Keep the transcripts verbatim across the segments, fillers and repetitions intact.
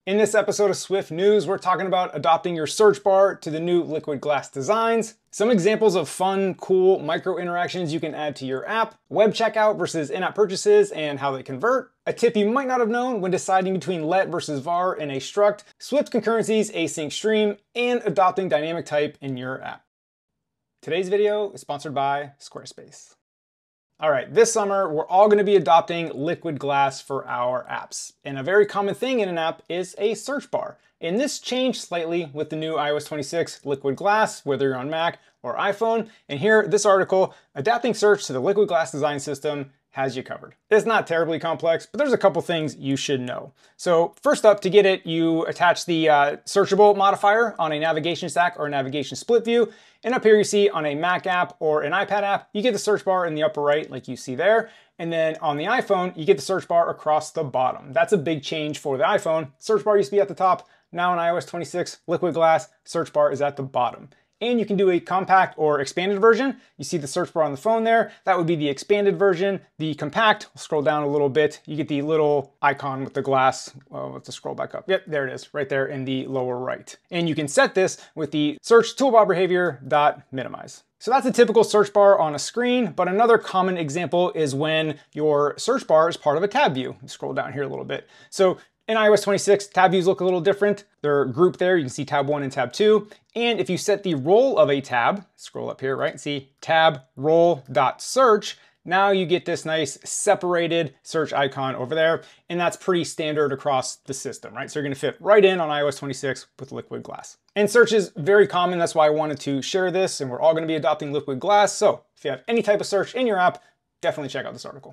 In this episode of Swift News, we're talking about adopting your search bar to the new liquid glass designs, some examples of fun, cool micro interactions you can add to your app, web checkout versus in-app purchases and how they convert, a tip you might not have known when deciding between let versus var in a struct, Swift Concurrency's async stream, and adopting dynamic type in your app. Today's video is sponsored by Squarespace. All right, this summer, we're all gonna be adopting liquid glass for our apps. And a very common thing in an app is a search bar. And this changed slightly with the new i O S twenty-six liquid glass, whether you're on Mac or iPhone. And here, this article, Adapting Search to the Liquid Glass Design System, has you covered. It's not terribly complex, but there's a couple things you should know. So first up, to get it, you attach the uh, searchable modifier on a navigation stack or a navigation split view. And up here you see on a Mac app or an iPad app, you get the search bar in the upper right like you see there. And then on the iPhone, you get the search bar across the bottom. That's a big change for the iPhone. Search bar used to be at the top. Now in i O S twenty-six, liquid glass, search bar is at the bottom. And you can do a compact or expanded version. You see the search bar on the phone there. That would be the expanded version. The compact, we'll scroll down a little bit. You get the little icon with the glass. Well, let's just scroll back up. Yep, there it is, right there in the lower right. And you can set this with the search toolbar behavior dot minimize. So that's a typical search bar on a screen, but another common example is when your search bar is part of a tab view. Scroll down here a little bit. So in i O S twenty-six, tab views look a little different. They're grouped there. You can see tab one and tab two. And if you set the role of a tab, scroll up here, right? See tab role.search. Now you get this nice separated search icon over there. And that's pretty standard across the system, right? So you're gonna fit right in on i O S twenty-six with liquid glass. And search is very common. That's why I wanted to share this. And we're all gonna be adopting liquid glass. So if you have any type of search in your app, definitely check out this article.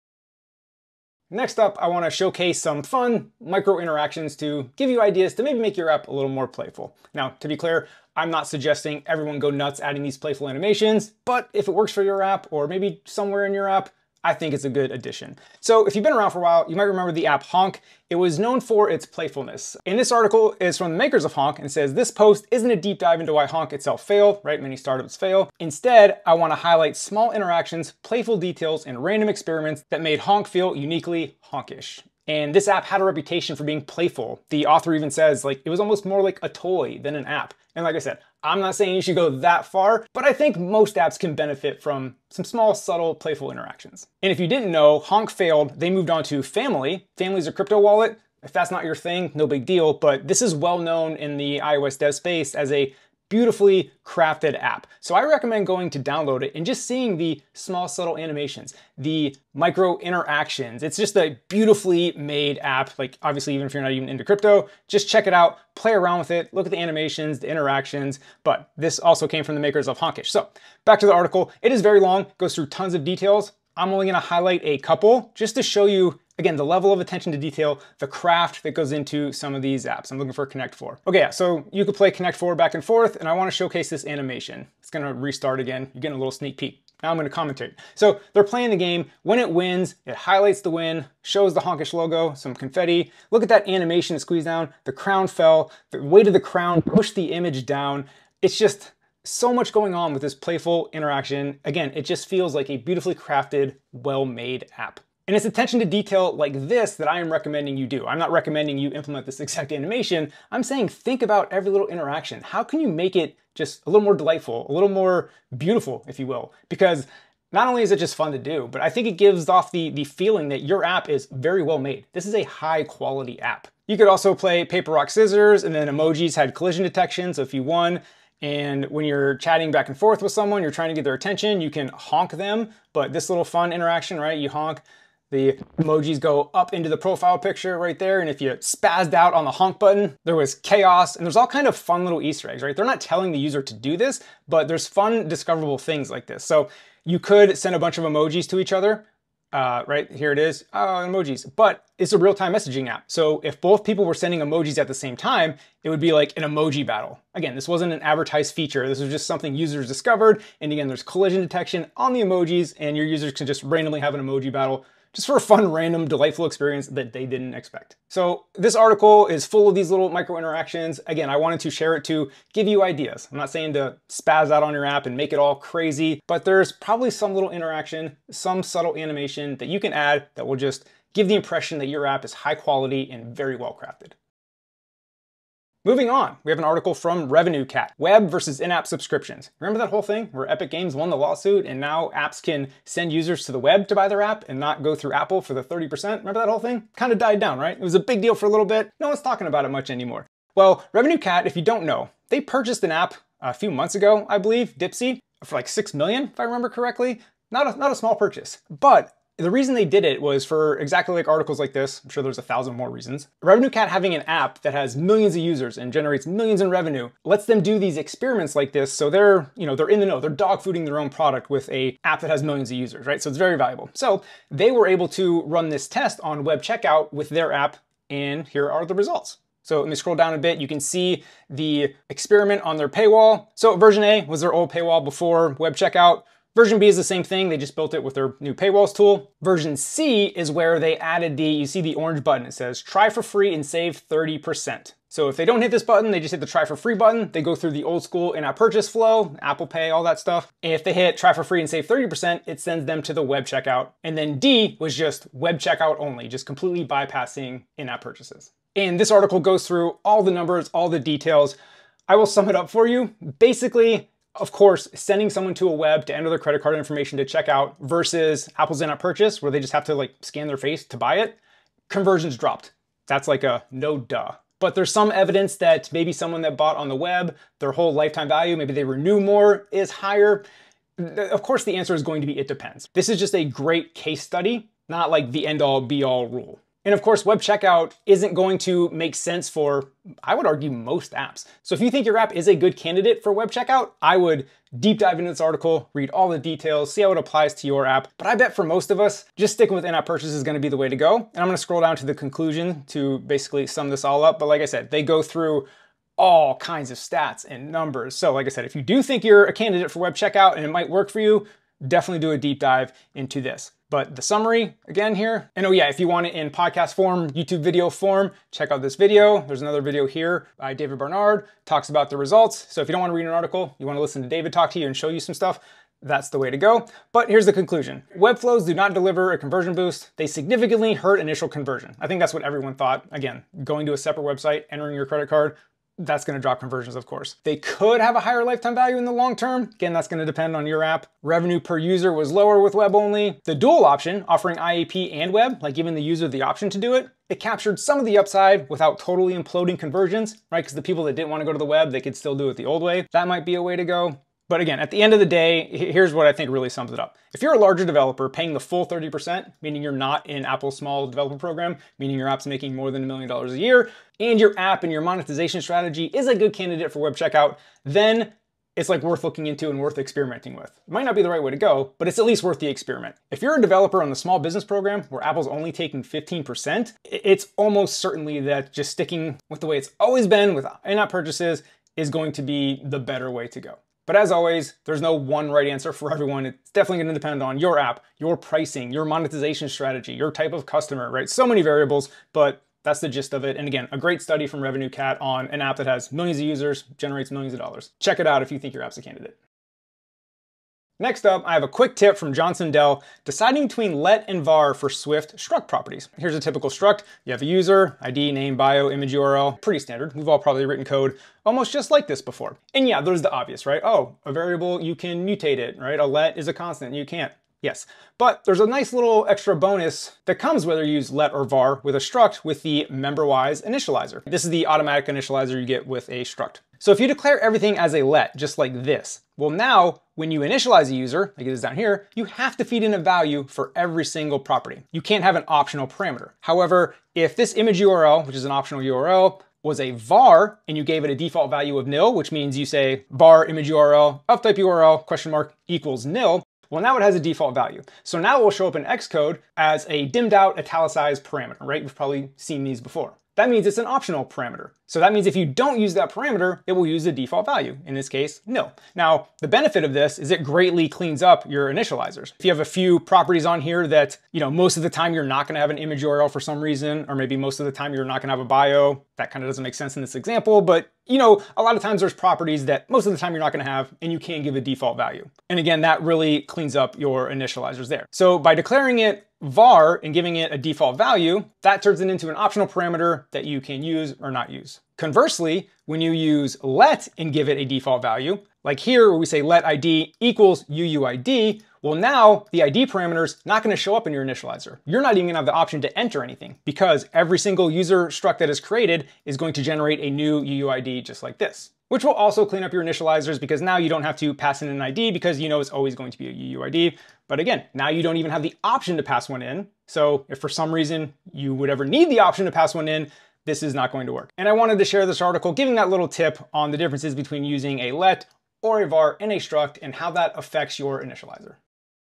Next up, I want to showcase some fun micro interactions to give you ideas to maybe make your app a little more playful. Now, to be clear, I'm not suggesting everyone go nuts adding these playful animations, but if it works for your app or maybe somewhere in your app, I think it's a good addition. So if you've been around for a while, you might remember the app Honk. It was known for its playfulness. And this article is from the makers of Honk and says, this post isn't a deep dive into why Honk itself failed, right? Many startups fail. Instead, I want to highlight small interactions, playful details, and random experiments that made Honk feel uniquely honkish. And this app had a reputation for being playful. The author even says, like, it was almost more like a toy than an app. And like I said, I'm not saying you should go that far, but I think most apps can benefit from some small, subtle, playful interactions. And if you didn't know, Honk failed. They moved on to Family. Family's a crypto wallet. If that's not your thing, no big deal, but this is well known in the iOS dev space as a beautifully crafted app. So I recommend going to download it and just seeing the small, subtle animations, the micro interactions. It's just a beautifully made app. Like, obviously, even if you're not even into crypto, just check it out, play around with it, look at the animations, the interactions. But this also came from the makers of Honkish. So back to the article. It is very long, goes through tons of details. I'm only gonna highlight a couple just to show you, again, the level of attention to detail, the craft that goes into some of these apps. I'm looking for Connect four. Okay, yeah, so you could play Connect four back and forth, and I wanna showcase this animation. It's gonna restart again. You're getting a little sneak peek. Now I'm gonna commentate. So they're playing the game. When it wins, it highlights the win, shows the Honkish logo, some confetti. Look at that animation squeeze down. The crown fell, the weight of the crown pushed the image down. It's just so much going on with this playful interaction. Again, it just feels like a beautifully crafted, well-made app. And it's attention to detail like this that I am recommending you do. I'm not recommending you implement this exact animation. I'm saying think about every little interaction. How can you make it just a little more delightful, a little more beautiful, if you will? Because not only is it just fun to do, but I think it gives off the, the feeling that your app is very well made. This is a high quality app. You could also play paper, rock, scissors, and then emojis had collision detection. So if you won, and when you're chatting back and forth with someone, you're trying to get their attention, you can honk them. But this little fun interaction, right? You honk, the emojis go up into the profile picture right there. And if you spazzed out on the honk button, there was chaos. And there's all kind of fun little Easter eggs, right? They're not telling the user to do this, but there's fun discoverable things like this. So you could send a bunch of emojis to each other. Uh, right, here it is, oh, emojis. But it's a real-time messaging app. So if both people were sending emojis at the same time, it would be like an emoji battle. Again, this wasn't an advertised feature. This was just something users discovered. And again, there's collision detection on the emojis, and your users can just randomly have an emoji battle just for a fun, random, delightful experience that they didn't expect. So this article is full of these little micro interactions. Again, I wanted to share it to give you ideas. I'm not saying to spaz out on your app and make it all crazy, but there's probably some little interaction, some subtle animation that you can add that will just give the impression that your app is high quality and very well crafted. Moving on, we have an article from RevenueCat, web versus in-app subscriptions. Remember that whole thing where Epic Games won the lawsuit and now apps can send users to the web to buy their app and not go through Apple for the thirty percent? Remember that whole thing? Kind of died down, right? It was a big deal for a little bit. No one's talking about it much anymore. Well, RevenueCat, if you don't know, they purchased an app a few months ago, I believe, Dipsy, for like six million, if I remember correctly. Not a, not a small purchase, but the reason they did it was for exactly like articles like this. I'm sure there's a thousand more reasons. RevenueCat having an app that has millions of users and generates millions in revenue lets them do these experiments like this. So they're, you know, they're in the know. They're dogfooding their own product with a app that has millions of users, right? So it's very valuable. So they were able to run this test on web checkout with their app, and here are the results. So let me scroll down a bit. You can see the experiment on their paywall. So version A was their old paywall before web checkout. Version B is the same thing, they just built it with their new paywalls tool. Version C is where they added the, you see the orange button, it says try for free and save thirty percent. So if they don't hit this button, they just hit the try for free button, they go through the old school in-app purchase flow, Apple Pay, all that stuff. And if they hit try for free and save thirty percent, it sends them to the web checkout. And then D was just web checkout only, just completely bypassing in-app purchases. And this article goes through all the numbers, all the details. I will sum it up for you. Basically, of course, sending someone to a web to enter their credit card information to check out versus Apple's in-app purchase, where they just have to like scan their face to buy it, conversions dropped. That's like a no duh. But there's some evidence that maybe someone that bought on the web, their whole lifetime value, maybe they renew more, is higher. Of course, the answer is going to be it depends. This is just a great case study, not like the end-all be-all rule. And of course, web checkout isn't going to make sense for, I would argue, most apps. So if you think your app is a good candidate for web checkout, I would deep dive into this article, read all the details, see how it applies to your app. But I bet for most of us, just sticking with in-app purchase is gonna be the way to go. And I'm gonna scroll down to the conclusion to basically sum this all up. But like I said, they go through all kinds of stats and numbers. So like I said, if you do think you're a candidate for web checkout and it might work for you, definitely do a deep dive into this. But the summary again here, and oh yeah, if you want it in podcast form, YouTube video form, check out this video. There's another video here by David Barnard, talks about the results. So if you don't want to read an article, you want to listen to David talk to you and show you some stuff, that's the way to go. But here's the conclusion. Web flows do not deliver a conversion boost. They significantly hurt initial conversion. I think that's what everyone thought. Again, going to a separate website, entering your credit card, that's going to drop conversions, of course. They could have a higher lifetime value in the long term. Again, that's going to depend on your app. Revenue per user was lower with web only. The dual option, offering I A P and web, like giving the user the option to do it, it captured some of the upside without totally imploding conversions, right? Because the people that didn't want to go to the web, they could still do it the old way. That might be a way to go. But again, at the end of the day, here's what I think really sums it up. If you're a larger developer paying the full thirty percent, meaning you're not in Apple's small developer program, meaning your app's making more than a million dollars a year, and your app and your monetization strategy is a good candidate for web checkout, then it's like worth looking into and worth experimenting with. It might not be the right way to go, but it's at least worth the experiment. If you're a developer on the small business program where Apple's only taking fifteen percent, it's almost certainly that just sticking with the way it's always been with in-app purchases is going to be the better way to go. But as always, there's no one right answer for everyone. It's definitely going to depend on your app, your pricing, your monetization strategy, your type of customer, right? So many variables, but that's the gist of it. And again, a great study from RevenueCat on an app that has millions of users, generates millions of dollars. Check it out if you think your app's a candidate. Next up, I have a quick tip from Johnson Dell, deciding between let and var for Swift struct properties. Here's a typical struct. You have a user, I D, name, bio, image U R L, pretty standard. We've all probably written code almost just like this before. And yeah, there's the obvious, right? Oh, a variable, you can mutate it, right? A let is a constant, you can't. Yes, but there's a nice little extra bonus that comes whether you use let or var with a struct with the member-wise initializer. This is the automatic initializer you get with a struct. So if you declare everything as a let, just like this, well now, when you initialize a user, like it is down here, you have to feed in a value for every single property. You can't have an optional parameter. However, if this image U R L, which is an optional U R L, was a var and you gave it a default value of nil, which means you say var image U R L of type U R L question mark equals nil, well, now it has a default value. So now it will show up in Xcode as a dimmed out italicized parameter, right? We've probably seen these before. That means it's an optional parameter. So that means if you don't use that parameter, it will use the default value, in this case, nil. Now, the benefit of this is it greatly cleans up your initializers. If you have a few properties on here that, you know, most of the time you're not gonna have an image U R L for some reason, or maybe most of the time you're not gonna have a bio, that kind of doesn't make sense in this example, but you know, a lot of times there's properties that most of the time you're not gonna have and you can't give a default value. And again, that really cleans up your initializers there. So by declaring it var and giving it a default value, that turns it into an optional parameter that you can use or not use. Conversely, when you use let and give it a default value, like here where we say let I D equals U U I D, well now the I D parameter is not gonna show up in your initializer. You're not even gonna have the option to enter anything because every single user struct that is created is going to generate a new U U I D just like this, which will also clean up your initializers because now you don't have to pass in an I D because you know it's always going to be a U U I D. But again, now you don't even have the option to pass one in. So if for some reason you would ever need the option to pass one in, this is not going to work. And I wanted to share this article giving that little tip on the differences between using a let or a var in a struct and how that affects your initializer.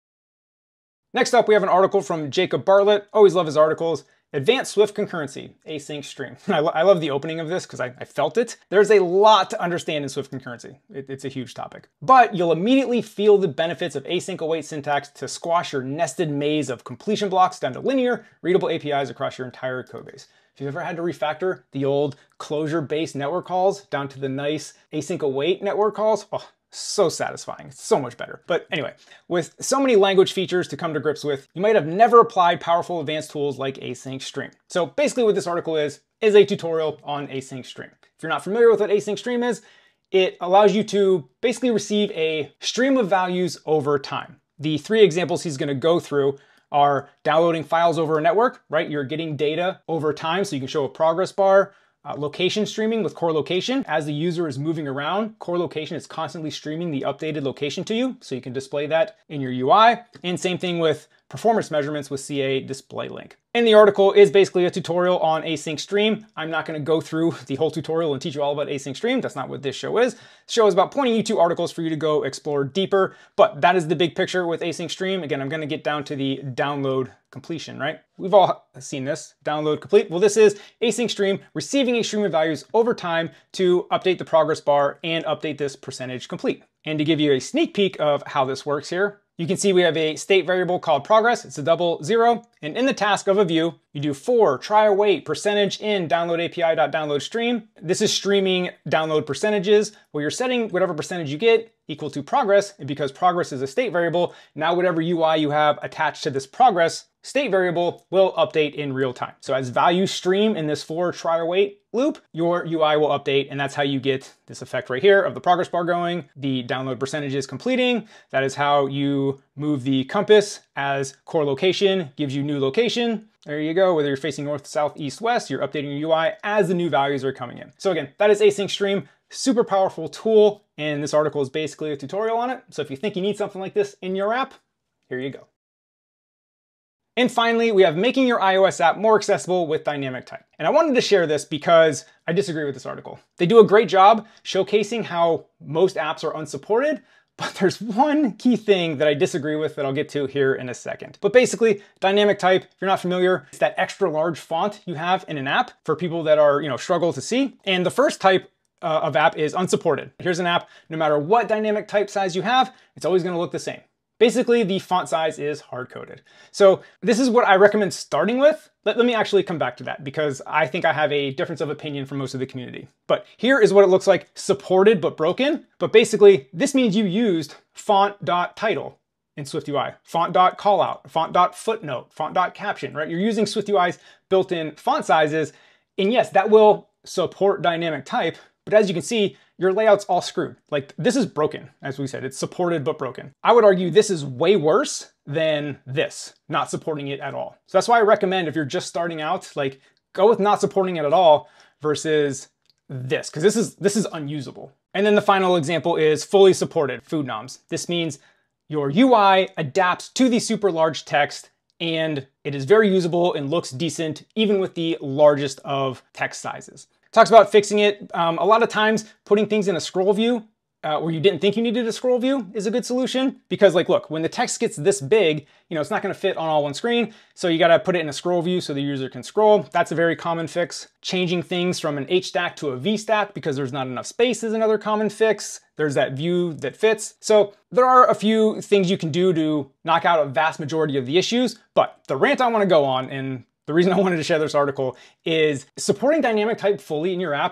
Next up, we have an article from Jacob Bartlett. Always love his articles. Advanced Swift Concurrency, Async Stream. I, lo I love the opening of this because I, I felt it. There's a lot to understand in Swift Concurrency. It, it's a huge topic. But you'll immediately feel the benefits of async await syntax to squash your nested maze of completion blocks down to linear, readable A P Is across your entire code base. If you've ever had to refactor the old closure-based network calls down to the nice async await network calls, oh, so satisfying. It's so much better. But anyway, with so many language features to come to grips with, you might have never applied powerful advanced tools like Async Stream. So basically what this article is, is a tutorial on Async Stream. If you're not familiar with what Async Stream is, it allows you to basically receive a stream of values over time. The three examples he's going to go through are downloading files over a network, right? You're getting data over time, so you can show a progress bar. Uh, location streaming with core location. As the user is moving around, core location is constantly streaming the updated location to you, so you can display that in your U I. And same thing with performance measurements with C A display link. And the article is basically a tutorial on Async Stream. I'm not going to go through the whole tutorial and teach you all about Async Stream. That's not what this show is. This show is about pointing you to articles for you to go explore deeper, but that is the big picture with Async Stream. Again, I'm going to get down to the download completion, right? We've all seen this, download complete. Well, this is Async Stream receiving a stream of values over time to update the progress bar and update this percentage complete. And to give you a sneak peek of how this works here, you can see we have a state variable called progress. It's a double zero. And in the task of a view, you do for try await percentage in download A P I.download stream. This is streaming download percentages where you're setting whatever percentage you get equal to progress. And because progress is a state variable, now whatever U I you have attached to this progress state variable will update in real time. So as values stream in this for try await loop, your U I will update, and that's how you get this effect right here of the progress bar going, the download percentages completing. That is how you move the compass as core location gives you new location. There you go. Whether you're facing north, south, east, west, you're updating your U I as the new values are coming in. So again, that is Async Stream. Super powerful tool, and this article is basically a tutorial on it. So if you think you need something like this in your app, here you go. And finally, we have making your iOS app more accessible with dynamic type. And I wanted to share this because I disagree with this article. They do a great job showcasing how most apps are unsupported, but there's one key thing that I disagree with that I'll get to here in a second. But basically, dynamic type, if you're not familiar, it's that extra large font you have in an app for people that are, you know, struggle to see. And the first type uh, of app is unsupported. Here's an app, no matter what dynamic type size you have, it's always gonna look the same. Basically, the font size is hard-coded. So this is what I recommend starting with. Let, let me actually come back to that because I think I have a difference of opinion from most of the community. But here is what it looks like supported but broken. But basically, this means you used font.title in SwiftUI, font.callout, font.footnote, font.caption, right? You're using SwiftUI's built-in font sizes. And yes, that will support dynamic type. But as you can see, your layout's all screwed. Like this is broken, as we said, it's supported but broken. I would argue this is way worse than this, not supporting it at all. So that's why I recommend if you're just starting out, like go with not supporting it at all versus this, because this is this is unusable. And then the final example is fully supported food noms. This means your U I adapts to the super large text and it is very usable and looks decent even with the largest of text sizes. Talks about fixing it. Um, a lot of times putting things in a scroll view uh, where you didn't think you needed a scroll view is a good solution because like, look, when the text gets this big, you know, it's not gonna fit on all one screen. So you gotta put it in a scroll view so the user can scroll. That's a very common fix. Changing things from an H stack to a V stack because there's not enough space is another common fix. There's that view that fits. So there are a few things you can do to knock out a vast majority of the issues, but the rant I wanna go on, and the reason I wanted to share this article is supporting dynamic type fully in your app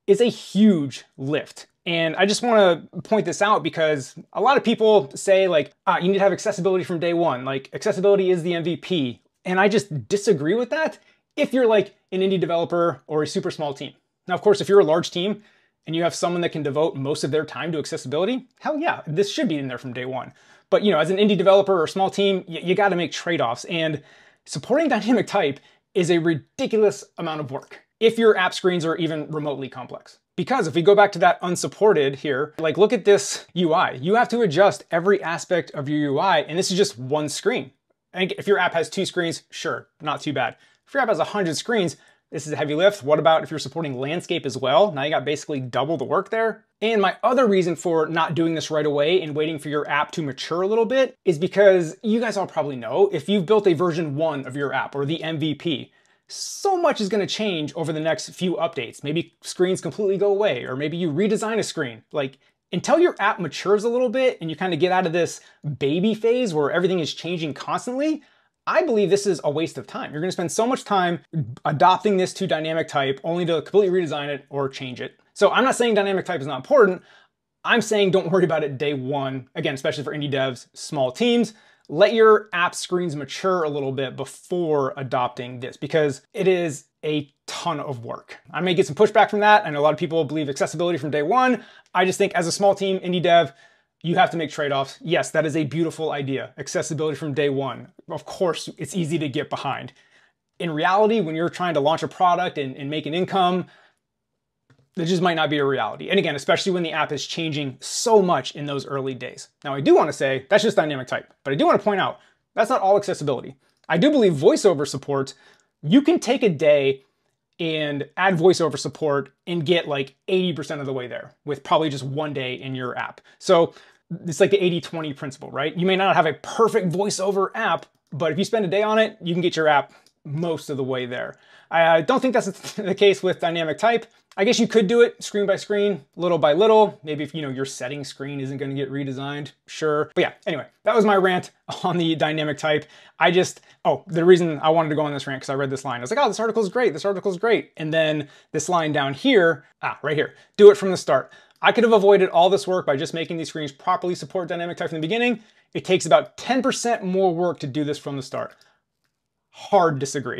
is a huge lift. And I just want to point this out because a lot of people say like, ah, you need to have accessibility from day one. Like accessibility is the M V P. And I just disagree with that if you're like an indie developer or a super small team. Now, of course, if you're a large team and you have someone that can devote most of their time to accessibility, hell yeah, this should be in there from day one. But you know, as an indie developer or a small team, you, you got to make trade-offs, and supporting dynamic type is a ridiculous amount of work if your app screens are even remotely complex. Because if we go back to that unsupported here, like look at this U I. You have to adjust every aspect of your U I, and this is just one screen. And if your app has two screens, sure, not too bad. If your app has one hundred screens, this is a heavy lift. What about if you're supporting landscape as well? Now you got basically double the work there. And my other reason for not doing this right away and waiting for your app to mature a little bit is because you guys all probably know, if you've built a version one of your app or the M V P, so much is going to change over the next few updates. Maybe screens completely go away, or maybe you redesign a screen. Like until your app matures a little bit and you kind of get out of this baby phase where everything is changing constantly, I believe this is a waste of time. You're going to spend so much time adopting this to dynamic type only to completely redesign it or change it. So I'm not saying dynamic type is not important. I'm saying don't worry about it day one. Again, especially for indie devs, small teams. Let your app screens mature a little bit before adopting this because it is a ton of work. I may get some pushback from that. I know a lot of people believe accessibility from day one. I just think as a small team, indie dev, you have to make trade-offs. Yes, that is a beautiful idea. Accessibility from day one. Of course, it's easy to get behind. In reality, when you're trying to launch a product and, and make an income, that just might not be a reality. And again, especially when the app is changing so much in those early days. Now, I do want to say that's just dynamic type, but I do want to point out that's not all accessibility. I do believe voiceover support, you can take a day and add voiceover support and get like eighty percent of the way there with probably just one day in your app. So it's like the eighty twenty principle, right? You may not have a perfect voiceover app, but if you spend a day on it, you can get your app most of the way there. I don't think that's the case with dynamic type. I guess you could do it screen by screen, little by little. Maybe if you know your setting screen isn't going to get redesigned, sure. But yeah, anyway, that was my rant on the dynamic type. I just, oh, the reason I wanted to go on this rant because I read this line. I was like, oh, this article is great. This article is great. And then this line down here, ah, right here, do it from the start. I could have avoided all this work by just making these screens properly support dynamic type from the beginning. It takes about ten percent more work to do this from the start. Hard disagree.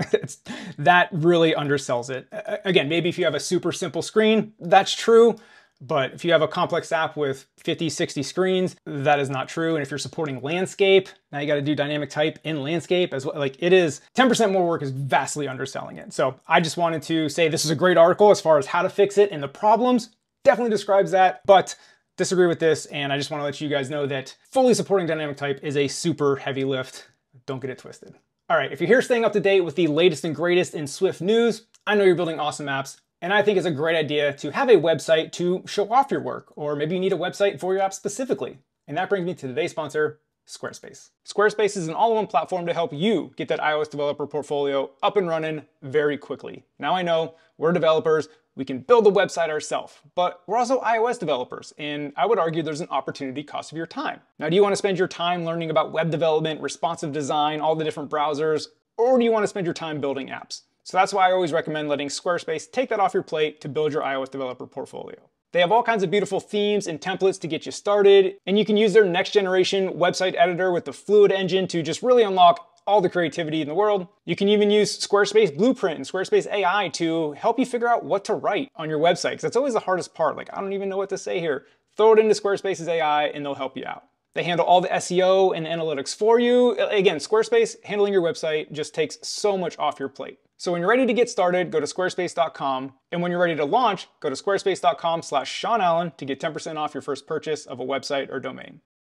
That really undersells it. Again, maybe if you have a super simple screen, that's true. But if you have a complex app with fifty, sixty screens, that is not true. And if you're supporting landscape, now you got to do dynamic type in landscape as well. Like it is ten percent more work is vastly underselling it. So I just wanted to say this is a great article as far as how to fix it and the problems. Definitely describes that, but disagree with this. And I just want to let you guys know that fully supporting dynamic type is a super heavy lift. Don't get it twisted. All right, if you're here staying up to date with the latest and greatest in Swift news, I know you're building awesome apps, and I think it's a great idea to have a website to show off your work, or maybe you need a website for your app specifically. And that brings me to today's sponsor, Squarespace. Squarespace is an all-in-one platform to help you get that iOS developer portfolio up and running very quickly. Now I know we're developers, we can build a website ourselves, but we're also iOS developers, and I would argue there's an opportunity cost of your time. Now, do you want to spend your time learning about web development, responsive design, all the different browsers, or do you want to spend your time building apps? So that's why I always recommend letting Squarespace take that off your plate to build your iOS developer portfolio. They have all kinds of beautiful themes and templates to get you started, and you can use their next generation website editor with the Fluid engine to just really unlock all the creativity in the world. You can even use Squarespace Blueprint and Squarespace A I to help you figure out what to write on your website, because that's always the hardest part. Like, I don't even know what to say here. Throw it into Squarespace's A I and they'll help you out. They handle all the S E O and analytics for you. Again, Squarespace handling your website just takes so much off your plate. So when you're ready to get started, go to squarespace dot com. And when you're ready to launch, go to squarespace dot com slash Sean Allen to get ten percent off your first purchase of a website or domain.